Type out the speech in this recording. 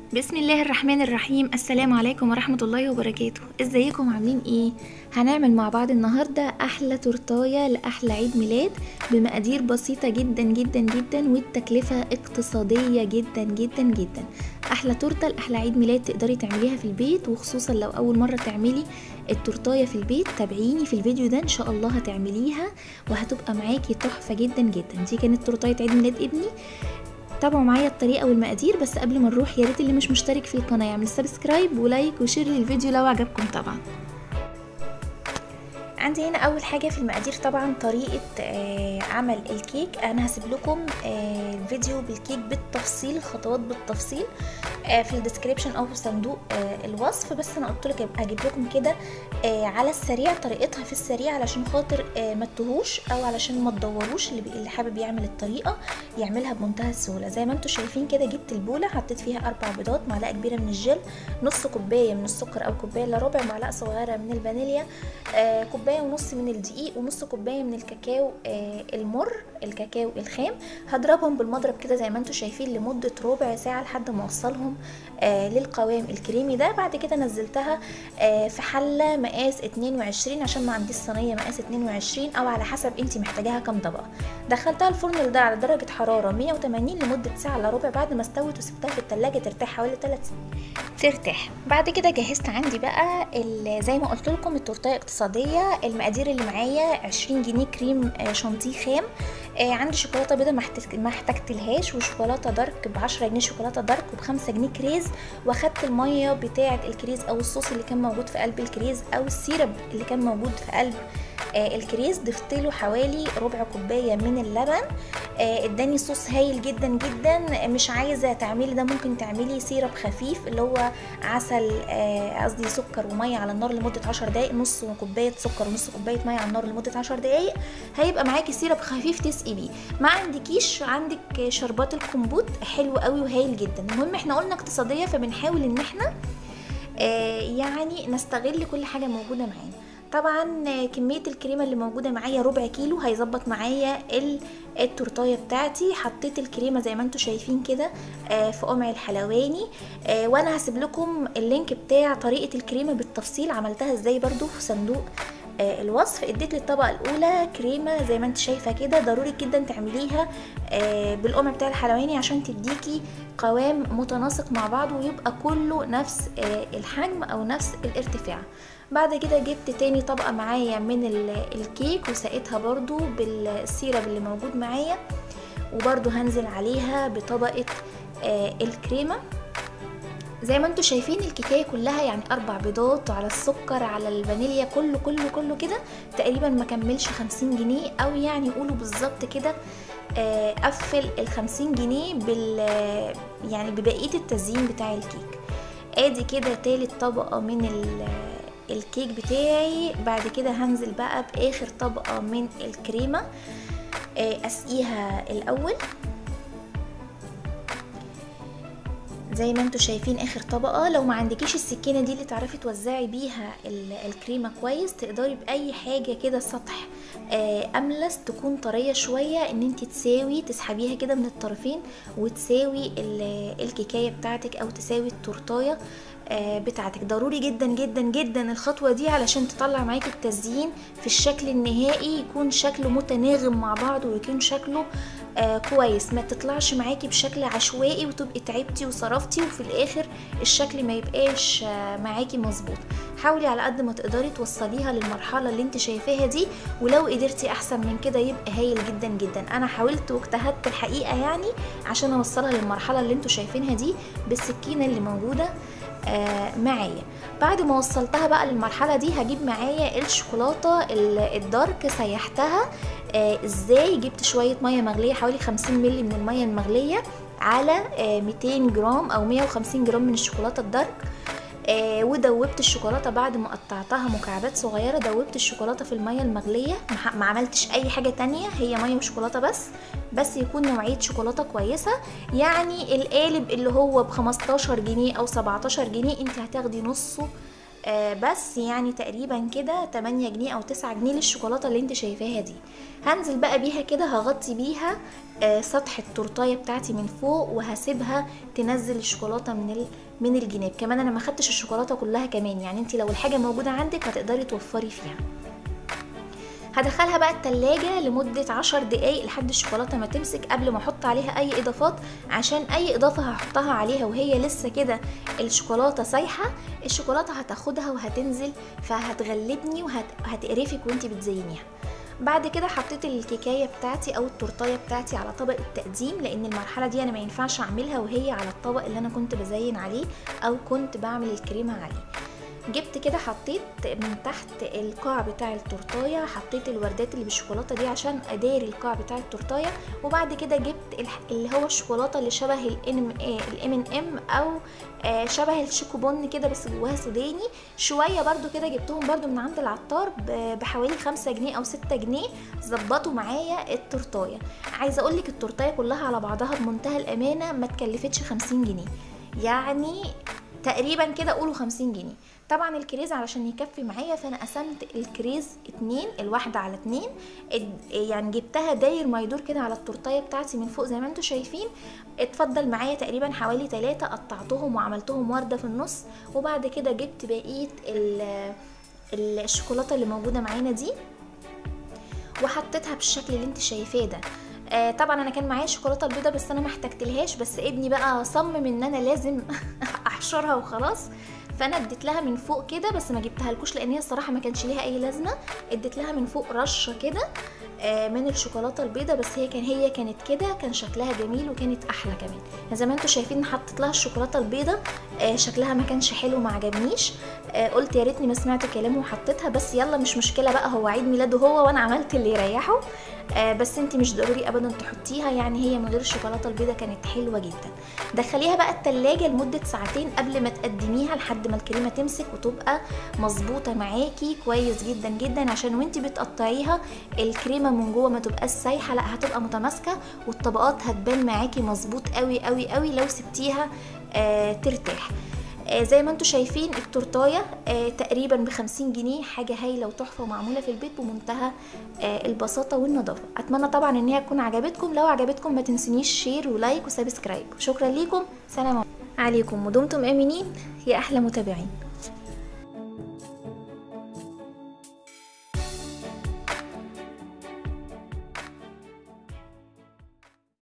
بسم الله الرحمن الرحيم. السلام عليكم ورحمة الله وبركاته. ازيكم عاملين ايه؟ هنعمل مع بعض النهاردة احلى تورتاية لاحلى عيد ميلاد بمقادير بسيطة جدا جدا جدا، والتكلفة اقتصادية جدا جدا جدا. احلى تورتة لاحلى عيد ميلاد تقدري تعمليها في البيت، وخصوصا لو اول مرة تعملي التورتاية في البيت تابعيني في الفيديو ده، ان شاء الله هتعمليها وهتبقى معاكي تحفة جدا جدا. دي كانت تورتاية عيد ميلاد ابني. تابعوا معايا الطريقه والمقادير، بس قبل ما نروح يا ريت اللي مش مشترك في القناه يعمل سبسكرايب ولايك وشير للفيديو لو عجبكم طبعا. عندي هنا اول حاجه في المقادير طبعا طريقه عمل الكيك. انا هسيب لكم الفيديو بالكيك بالتفصيل، الخطوات بالتفصيل في الديسكريبشن او في صندوق الوصف، بس انا قلت لك اجيب لكم كده على السريع طريقتها في السريع، علشان خاطر ما تتوهوش او علشان ما تدوروش. اللي حابب يعمل الطريقه يعملها بمنتهى السهوله. زي ما انتم شايفين كده، جبت البوله حطيت فيها 4 بيضات، معلقه كبيره من الجل، نص كوبايه من السكر او كوبايه الا ربع، معلقه صغيره من الفانيليا، كوبايه ونص من الدقيق، ونص كوبايه من الكاكاو المر، الكاكاو الخام. هضربهم بالمضرب كده زي ما انتم شايفين لمده ربع ساعه لحد ما اوصلهم للقوام الكريمي ده. بعد كده نزلتها في حله مقاس 22 عشان ما عنديش صينيه مقاس 22، او على حسب انت محتاجاها كام طبقه. دخلتها الفرن ده على درجه حراره 180 لمده ساعه الا ربع. بعد ما استوت وسبتها في التلاجة ترتاح حوالي 3 ترتاح. بعد كده جهزت عندي بقى زي ما قلت لكم التورتيه اقتصاديه. المقادير اللي معايا 20 جنيه كريم شانتيه خام، عندي شوكولاته بيضه ما احتجتلهاش، وشوكولاته دارك ب10 جنيه شوكولاته دارك، وب5 جنيه كريز. واخدت الميه بتاعه الكريز او الصوص اللي كان موجود في قلب الكريز او السيرب اللي كان موجود في قلب الكريز، ضفت له حوالي ربع كوبايه من اللبن. اداني صوص هايل جدا جدا. مش عايزه تعملي ده، ممكن تعملي سيرب خفيف اللي هو عسل، قصدي سكر وميه على النار لمده 10 دقائق، نص كوبايه سكر ونص كوبايه ميه على النار لمده 10 دقائق، هيبقى معاكي سيرب خفيف تسقي بيه. ما عندكيش، عندك شربات الكمبوت حلو قوي وهايل جدا. المهم احنا قلنا اقتصاديه، فبنحاول ان احنا يعني نستغل كل حاجه موجوده معانا. طبعا كميه الكريمه اللي موجوده معايا ربع كيلو هيظبط معايا التورتايه بتاعتي. حطيت الكريمه زي ما انتم شايفين كده في قمع الحلواني، وانا هسيب لكم اللينك بتاع طريقه الكريمه بالتفصيل عملتها ازاي برضو في صندوق الوصف. اديت للطبقه الاولى كريمه زي ما انت شايفه كده. ضروري جدا تعمليها بالقمع بتاع الحلواني عشان تديكي قوام متناسق مع بعض، ويبقى كله نفس الحجم او نفس الارتفاع. بعد كده جبت تاني طبقه معايا من الكيك وسقيتها برضو بالسيرب اللي موجود معايا، وبرضو هنزل عليها بطبقه الكريمه. زي ما انتوا شايفين الكيكايه كلها يعني 4 بيضات على السكر على الفانيليا، كله كله كله كده تقريبا ما كملش 50 جنيه، او يعني يقولوا بالظبط كده قفل ال50 جنيه يعني ببقيه التزيين بتاع الكيك. ادي كده تالت طبقه من الكيك بتاعي. بعد كده هنزل بقى باخر طبقه من الكريمه اسقيها الاول زي ما انتوا شايفين اخر طبقه. لو ما عندكيش السكينه دي اللي تعرفي توزعي بيها الكريمه كويس، تقدري باي حاجه كده سطح املس تكون طريه شويه، ان انت تسحبيها كده من الطرفين وتساوي الكيكايه بتاعتك او تساوي التورتايه بتاعتك. ضروري جدا جدا جدا الخطوه دي علشان تطلع معاكي التزيين في الشكل النهائي، يكون شكله متناغم مع بعض ويكون شكله كويس، ما تطلعش معاكي بشكل عشوائي وتبقي تعبتي وصرفتي وفي الاخر الشكل ما يبقاش معاكي مظبوط. حاولي على قد ما تقدري توصليها للمرحله اللي انت شايفاها دي، ولو قدرتي احسن من كده يبقى هايل جدا جدا. انا حاولت واجتهدت الحقيقه يعني عشان اوصلها للمرحله اللي انتوا شايفينها دي بالسكينه اللي موجوده معايا. بعد ما وصلتها بقى للمرحله دي هجيب معايا الشوكولاته الدارك. سيحتها ازاي؟ جبت شويه ميه مغليه حوالي 50 مللي من الميه المغليه على 200 جرام او 150 جرام من الشوكولاته الدارك، ودوبت الشوكولاته بعد ما قطعتها مكعبات صغيره. دوبت الشوكولاته في الميه المغليه، ما عملتش اي حاجه تانية، هي ميه وشوكولاته بس يكون نوعيه شوكولاته كويسه. يعني القالب اللي هو ب15 جنيه او 17 جنيه انت هتاخدي نصه بس يعني تقريبا كده 8 جنيه او 9 جنيه للشوكولاته اللي انت شايفاها دي. هنزل بقى بيها كده، هغطي بيها سطح التورتايه بتاعتي من فوق، وهسيبها تنزل الشوكولاته من الجناب. كمان انا ما خدتش الشوكولاته كلها كمان، يعني انت لو الحاجه موجوده عندك هتقدري توفري فيها. هدخلها بقى التلاجة لمدة 10 دقايق لحد الشوكولاتة ما تمسك، قبل ما احط عليها اي اضافات، عشان اي اضافة هحطها عليها وهي لسه كده الشوكولاتة سايحة، الشوكولاتة هتاخدها وهتنزل فهتغلبني وهتقرفك وانتي بتزينيها. بعد كده حطيت الكيكايه بتاعتي او التورتايه بتاعتي على طبق التقديم، لان المرحله دي انا ما ينفعش اعملها وهي على الطبق اللي انا كنت بزين عليه او كنت بعمل الكريمه عليه. جبت كده حطيت من تحت القاع بتاع التورتايه، حطيت الوردات اللي بالشوكولاته دي عشان اداري القاع بتاع التورتايه. وبعد كده جبت اللي هو الشوكولاته اللي شبه الام او شبه الشيكوبون كده بس جواها سوداني شويه، برضو كده جبتهم برضو من عند العطار بحوالي 5 جنيه او 6 جنيه، ظبطوا معايا التورتايه. عايزه اقولك التورتايه كلها على بعضها بمنتهى الامانه ما تكلفتش 50 جنيه، يعني تقريبا كده قولوا 50 جنيه. طبعا الكريز علشان يكفي معايا فانا قسمت الكريز 2، الواحدة على 2، يعني جبتها داير ما يدور كده على التورتايه بتاعتي من فوق زي ما انتم شايفين. اتفضل معايا تقريبا حوالي 3 قطعتهم وعملتهم وردة في النص. وبعد كده جبت بقية الشوكولاتة اللي موجودة معانا دي وحطيتها بالشكل اللي انت شايفاه ده. طبعا انا كان معايا الشوكولاته البيضاء بس انا ما احتجتلهاش، بس ابني بقى صمم ان انا لازم احشرها وخلاص، فانا اديت لها من فوق كده، بس ما جبتها لكوش لان هي الصراحه ما كانش ليها اي لازمه. اديت لها من فوق رشه كده من الشوكولاته البيضاء، بس هي كانت كده، كان شكلها جميل وكانت احلى كمان. زي ما انتم شايفين حطيت لها الشوكولاته البيضاء، شكلها ما كانش حلو ما عجبنيش، قلت يا ريتني ما سمعت كلامه وحطيتها، بس يلا مش مشكله بقى، هو عيد ميلاده هو وانا عملت اللي يريحه. بس انت مش ضروري ابدا تحطيها، يعني هي من غير الشوكولاته البيضاء كانت حلوه جدا. دخليها بقى التلاجة لمده ساعتين قبل ما تقدميها لحد ما الكريمه تمسك وتبقى مظبوطه معاكي كويس جدا جدا، عشان وانت بتقطعيها الكريمه من جوه ما تبقاش سايحه، لا هتبقى متماسكه والطبقات هتبان معاكي مظبوط قوي قوي قوي لو سبتيها ترتاح. زي ما انتم شايفين التورتايه تقريبا ب50 جنيه، حاجه هايله وتحفه ومعموله في البيت بمنتهى البساطه والنظافه. اتمنى طبعا ان هي تكون عجبتكم، لو عجبتكم ما تنسونيش شير ولايك وسبسكرايب. شكرا ليكم، سلام عليكم ودمتم امنين يا احلى متابعين.